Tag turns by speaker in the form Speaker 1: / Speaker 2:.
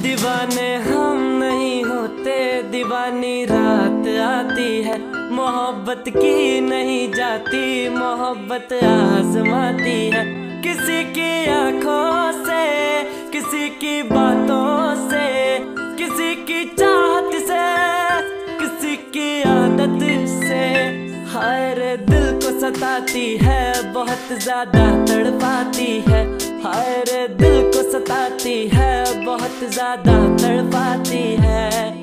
Speaker 1: दीवाने हम नहीं होते, दीवानी रात आती है। मोहब्बत की नहीं जाती, मोहब्बत आजमाती है। किसी की आंखों से, किसी की बातों से, किसी की चाहत से, किसी की आदत से। हर दिल को सताती है, बहुत ज्यादा तड़पाती है। हर दिल को सताती है, बहुत ज्यादा तड़पाती है।